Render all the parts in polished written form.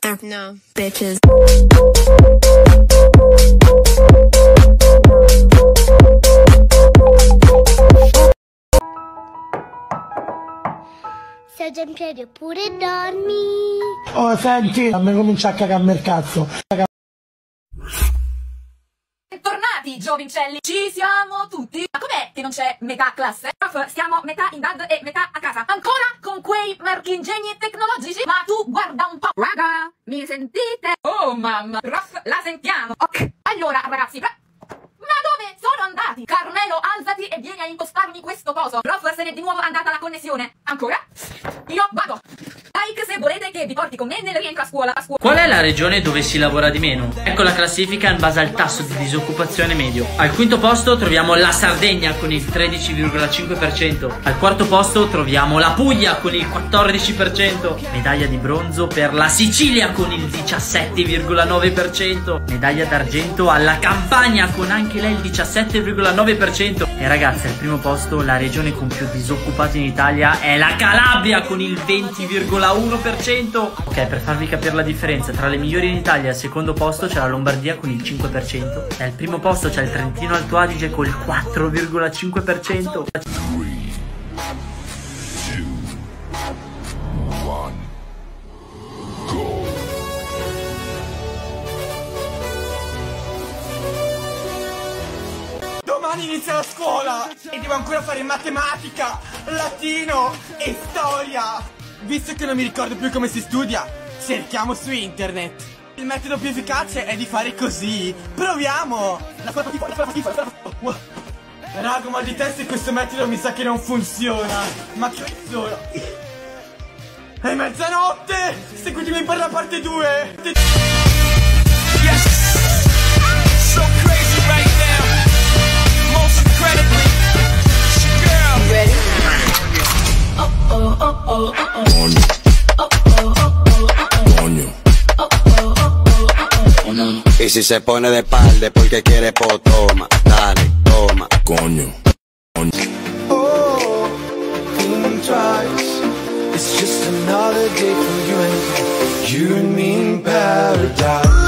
their bitches. Sei già in piedi oppure dormi? Oh, senti, a me comincia a cagarmi il cazzo. Bentornati, giovincelli! Ci siamo tutti! Ma com'è che non c'è metà classe? Prof, stiamo metà in DAD e metà a casa. Ancora con quei marchingegni tecnologici? Ma tu guarda un po'! Raga, mi sentite? Oh mamma! Prof, la sentiamo! Ok, allora ragazzi, ma dove sono andati? Carmelo, alzati e vieni a impostarmi questo coso. Prof, se n'è di nuovo andata la connessione. Ancora? Io vado. Like se volete che vi porti con me nel rientro a scuola. Qual è la regione dove si lavora di meno? Ecco la classifica in base al tasso di disoccupazione medio. Al quinto posto troviamo la Sardegna con il 13,5%. Al quarto posto troviamo la Puglia con il 14%. Medaglia di bronzo per la Sicilia con il 17,9%. Medaglia d'argento alla Campania con anche lei il 17,9%. E ragazzi, al primo posto la regione con più disoccupati in Italia è la Calabria con il 20,1%. Ok, per farvi capire la differenza tra le migliori in Italia, al secondo posto c'è la Lombardia con il 5% e al primo posto c'è il Trentino Alto Adige con il 4,5%. Domani inizia la scuola e devo ancora fare matematica, latino e storia. Visto che non mi ricordo più come si studia, cerchiamo su internet. Il metodo più efficace è di fare così. Proviamo! La fa schifo. Raga, mal di testa in questo metodo mi sa che non funziona. Ma che sono? È mezzanotte! Seguitemi per la parte 2! Yes! So crazy right now. Most incredibly. It's your girl. Ready? Y si se pone de espalda porque quiere, pues toma, dale, toma, coño. Oh, think twice. It's just another day for you and me in paradise.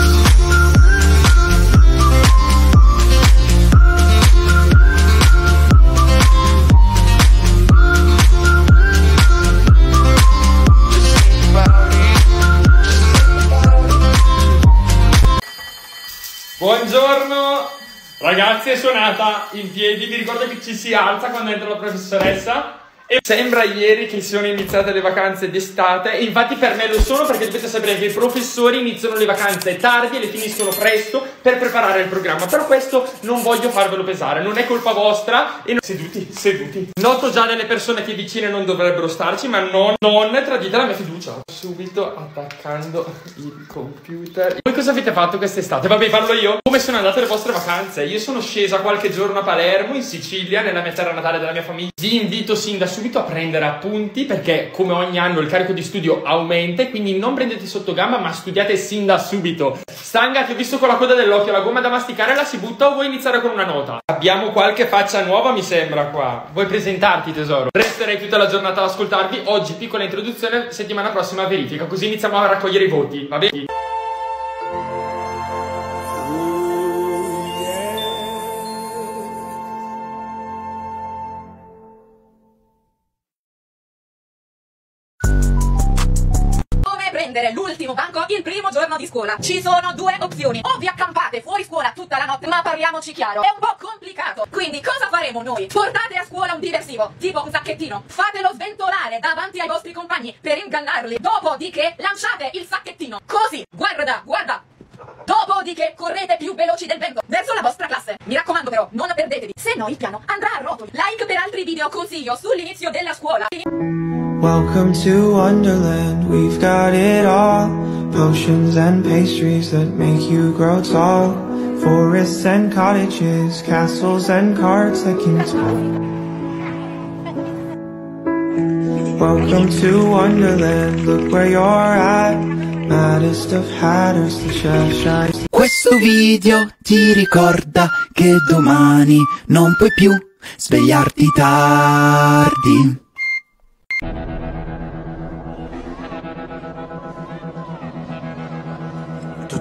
Buongiorno ragazzi, è suonata in piedi, vi ricordo che ci si alza quando entra la professoressa e sembra ieri che sono iniziate le vacanze d'estate e infatti per me lo sono, perché dovete sapere che i professori iniziano le vacanze tardi e le finiscono presto per preparare il programma, però questo non voglio farvelo pesare, non è colpa vostra e seduti. Noto già delle persone che vicine non dovrebbero starci, ma non tradite la mia fiducia. Subito attaccando il computer. Voi cosa avete fatto quest'estate? Vabbè, parlo io. Come sono andate le vostre vacanze? Io sono scesa qualche giorno a Palermo, in Sicilia, nella mia terra natale della mia famiglia. Vi invito sin da subito a prendere appunti, perché come ogni anno il carico di studio aumenta e quindi non prendete sotto gamba ma studiate sin da subito. Stanga, ti ho visto con la coda dell'occhio, la gomma da masticare la si butta o vuoi iniziare con una nota? Abbiamo qualche faccia nuova mi sembra qua. Vuoi presentarti tesoro? Resterei tutta la giornata ad ascoltarvi. Oggi piccola introduzione, settimana prossima verifica, così iniziamo a raccogliere i voti, va bene? L'ultimo banco il primo giorno di scuola. Ci sono due opzioni: o vi accampate fuori scuola tutta la notte, ma parliamoci chiaro, è un po' complicato. Quindi cosa faremo noi? Portate a scuola un diversivo, tipo un sacchettino, fatelo sventolare davanti ai vostri compagni per ingannarli, dopodiché lanciate il sacchettino così, guarda, dopodiché correte più veloci del vento verso la vostra classe. Mi raccomando però, non perdetevi, se no il piano andrà a rotoli. Like per altri video consiglio sull'inizio della scuola. Welcome to Wonderland, we've got it all. Potions and pastries that make you grow tall. Forests and cottages, castles and carts that can talk. Welcome to Wonderland, look where you're at. Maddest of hatters, the Cheshire. Questo video ti ricorda che domani non puoi più svegliarti tardi.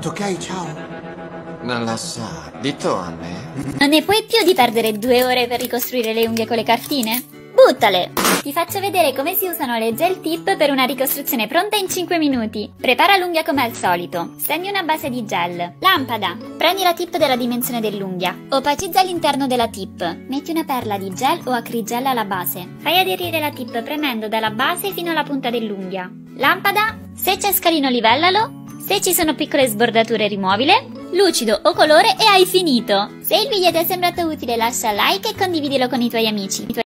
tutto ok? Ciao. Non lo so, ditto a me. Non ne puoi più di perdere 2 ore per ricostruire le unghie con le cartine? Buttale! Ti faccio vedere come si usano le gel tip per una ricostruzione pronta in 5 minuti. Prepara l'unghia come al solito. Stendi una base di gel. Lampada. Prendi la tip della dimensione dell'unghia. Opacizza all'interno della tip. Metti una perla di gel o acrigel alla base. Fai aderire la tip premendo dalla base fino alla punta dell'unghia. Lampada. Se c'è scalino livellalo. Se ci sono piccole sbordature rimuovile. Lucido o colore e hai finito! Se il video ti è sembrato utile lascia like e condividilo con i tuoi amici.